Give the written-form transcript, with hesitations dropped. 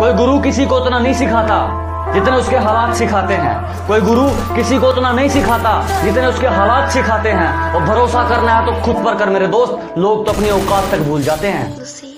कोई गुरु किसी को उतना नहीं सिखाता जितने उसके हालात सिखाते हैं। कोई गुरु किसी को उतना नहीं सिखाता जितने उसके हालात सिखाते हैं। और भरोसा करना है तो खुद पर कर मेरे दोस्त, लोग तो अपनी औकात तक भूल जाते हैं।